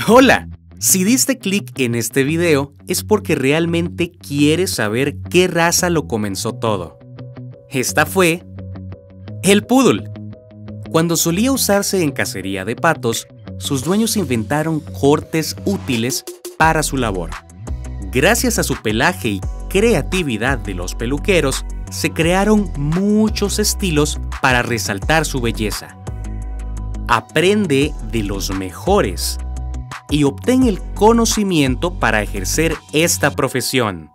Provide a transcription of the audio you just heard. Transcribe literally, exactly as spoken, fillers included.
Hola, si diste clic en este video es porque realmente quieres saber qué raza lo comenzó todo. Esta fue el poodle. Cuando solía usarse en cacería de patos, sus dueños inventaron cortes útiles para su labor. Gracias a su pelaje y creatividad de los peluqueros, se crearon muchos estilos para resaltar su belleza. Aprende de los mejores y obtén el conocimiento para ejercer esta profesión.